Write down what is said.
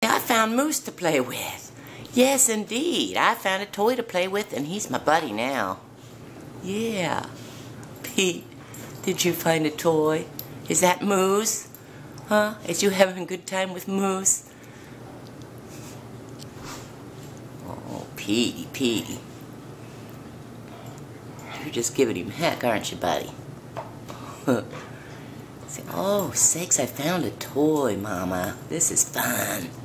I found Moose to play with. Yes, indeed. I found a toy to play with, and he's my buddy now. Yeah. Pete, did you find a toy? Is that Moose? Huh? Is you having a good time with Moose? Oh, Petey. You're just giving him heck, aren't you, buddy? Oh, sakes, I found a toy, Mama. This is fun.